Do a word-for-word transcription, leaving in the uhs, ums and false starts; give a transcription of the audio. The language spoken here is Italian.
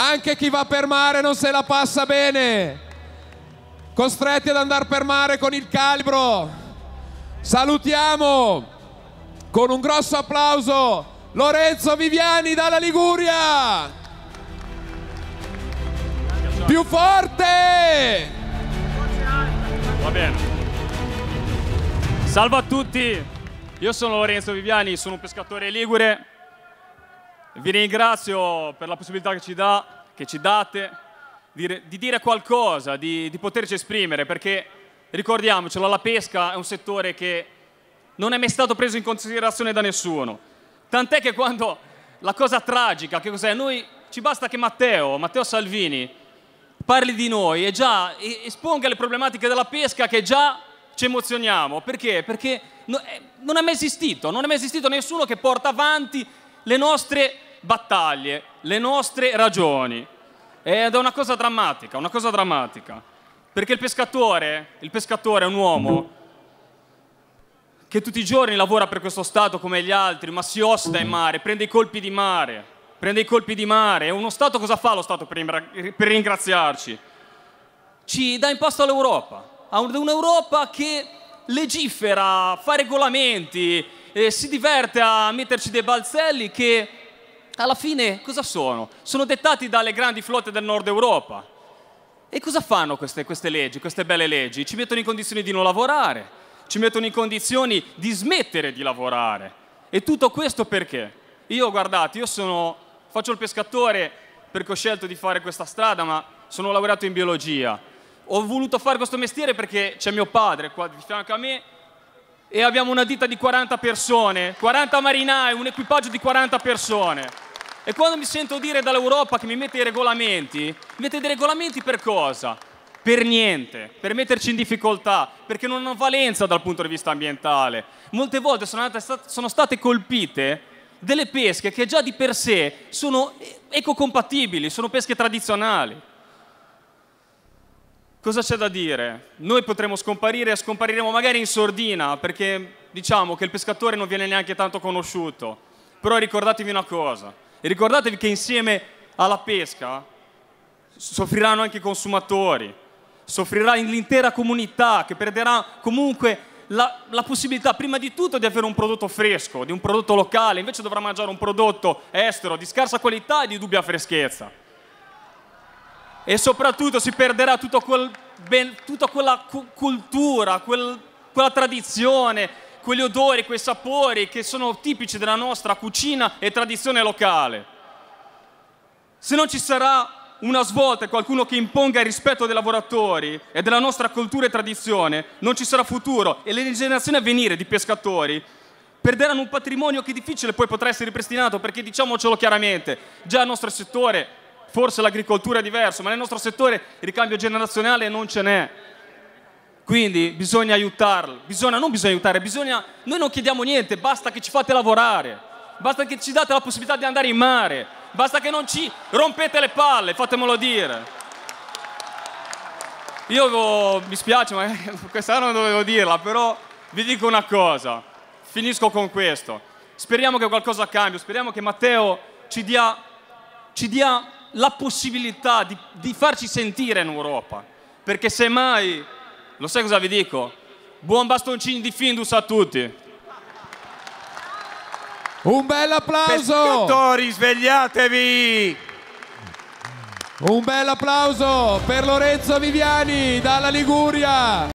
Anche chi va per mare non se la passa bene, costretti ad andare per mare con il calibro. Salutiamo con un grosso applauso Lorenzo Viviani dalla Liguria. Più forte! Va bene. Salve a tutti, io sono Lorenzo Viviani, sono un pescatore ligure. Vi ringrazio per la possibilità che ci, dà, che ci date di, di dire qualcosa, di, di poterci esprimere, perché ricordiamocelo, la pesca è un settore che non è mai stato preso in considerazione da nessuno. Tant'è che quando la cosa tragica, che cos'è? Noi ci basta che Matteo, Matteo Salvini parli di noi e già esponga le problematiche della pesca che già ci emozioniamo. Perché? Perché non è mai esistito, non è mai esistito nessuno che porta avanti le nostre battaglie, le nostre ragioni. Ed è una cosa drammatica, una cosa drammatica. Perché il pescatore, il pescatore è un uomo che tutti i giorni lavora per questo Stato come gli altri, ma si osta in mare, prende i colpi di mare, prende i colpi di mare. E uno Stato cosa fa lo Stato per, per ringraziarci? Ci dà in pasto all'Europa, a un'Europa che legifera, fa regolamenti, eh, si diverte a metterci dei balzelli che alla fine cosa sono? Sono dettati dalle grandi flotte del nord Europa. E cosa fanno queste, queste leggi, queste belle leggi? Ci mettono in condizioni di non lavorare, ci mettono in condizioni di smettere di lavorare. E tutto questo perché? Io, guardate, io sono, faccio il pescatore perché ho scelto di fare questa strada, ma sono laureato in biologia. Ho voluto fare questo mestiere perché c'è mio padre qua di fianco a me e abbiamo una ditta di quaranta persone, quaranta marinai, un equipaggio di quaranta persone. E quando mi sento dire dall'Europa che mi mette i regolamenti, mi mette dei regolamenti per cosa? Per niente, per metterci in difficoltà, perché non hanno valenza dal punto di vista ambientale. Molte volte sono, andate, sono state colpite delle pesche che già di per sé sono ecocompatibili, sono pesche tradizionali. Cosa c'è da dire? Noi potremo scomparire e scompariremo magari in sordina, perché diciamo che il pescatore non viene neanche tanto conosciuto. Però ricordatevi una cosa, ricordatevi che insieme alla pesca soffriranno anche i consumatori, soffrirà l'intera comunità che perderà comunque la, la possibilità prima di tutto di avere un prodotto fresco, di un prodotto locale, invece dovrà mangiare un prodotto estero di scarsa qualità e di dubbia freschezza. E soprattutto si perderà tutto quel ben, tutta quella cu cultura, quel, quella tradizione, quegli odori, quei sapori che sono tipici della nostra cucina e tradizione locale. Se non ci sarà una svolta e qualcuno che imponga il rispetto dei lavoratori e della nostra cultura e tradizione, non ci sarà futuro e le generazioni a venire di pescatori perderanno un patrimonio che è difficile poi potrà essere ripristinato, perché diciamocelo chiaramente, già il nostro settore, forse l'agricoltura è diverso, ma nel nostro settore il ricambio generazionale non ce n'è. Quindi bisogna aiutarlo, bisogna, non bisogna aiutare, bisogna, noi non chiediamo niente, basta che ci fate lavorare, basta che ci date la possibilità di andare in mare, basta che non ci rompete le palle, fatemelo dire. Io mi spiace, ma questa non dovevo dirla, però vi dico una cosa, finisco con questo. Speriamo che qualcosa cambi, speriamo che Matteo ci dia, ci dia la possibilità di, di farci sentire in Europa, perché semmai, lo sai cosa vi dico? Buon bastoncini di Findus a tutti. Un bel applauso! Pescatori, svegliatevi! Un bel applauso per Lorenzo Viviani dalla Liguria!